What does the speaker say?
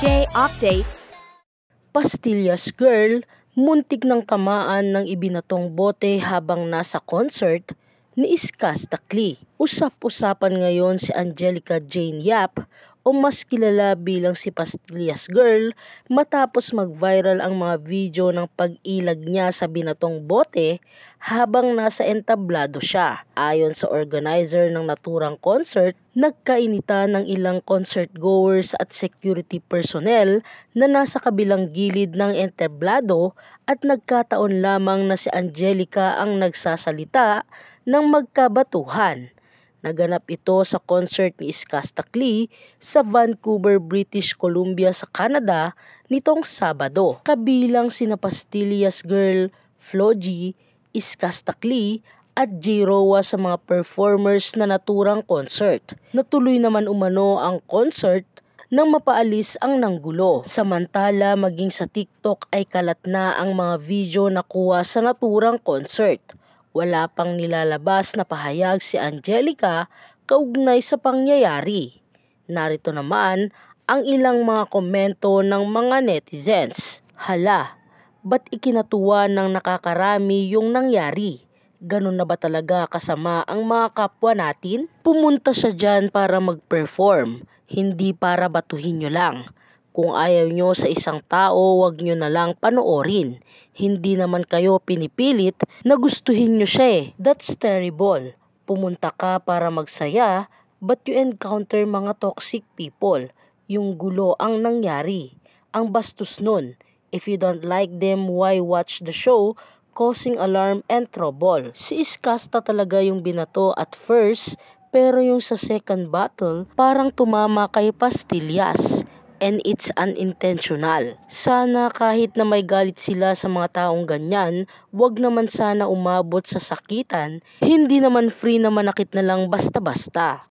J Updates. Pastillas girl, muntik ng tamaan ng ibinatong bote habang nasa concert ni Iskaz Takli. Usap-usapan ngayon si Angelica Jane Yap o mas kilala bilang si Pastillas Girl matapos mag-viral ang mga video ng pag-ilag niya sa binatong bote habang nasa entablado siya. Ayon sa organizer ng naturang concert, nagkainitan ng ilang concert goers at security personnel na nasa kabilang gilid ng entablado at nagkataon lamang na si Angelica ang nagsasalita ng magkabatuhan. Naganap ito sa concert ni Iskaz Takli sa Vancouver, British Columbia sa Canada nitong Sabado. Kabilang sina Pastillas Girl, Flo G, Iskaz Takli at J Roa sa mga performers na naturang concert. Natuloy naman umano ang concert nang mapaalis ang nanggulo. Samantala, maging sa TikTok ay kalat na ang mga video na kuha sa naturang concert. Wala pang nilalabas na pahayag si Angelica kaugnay sa pangyayari. Narito naman ang ilang mga komento ng mga netizens. Hala, ba't ikinatuwa ng nakakarami yung nangyari? Ganun na ba talaga kasama ang mga kapwa natin? Pumunta siya dyan para mag-perform, hindi para batuhin nyo lang. Kung ayaw nyo sa isang tao, wag nyo na lang panoorin. Hindi naman kayo pinipilit na gustuhin nyo siya eh. That's terrible. Pumunta ka para magsaya, but you encounter mga toxic people. Yung gulo ang nangyari. Ang bastos nun. If you don't like them, why watch the show? Causing alarm and trouble. Si Iskaz talaga yung binato at first, pero yung sa second battle, parang tumama kay Pastillas. And it's unintentional. Sana kahit na may galit sila sa mga taong ganyan, wag naman sana umabot sa sakitan, hindi naman free na manakit na lang basta-basta.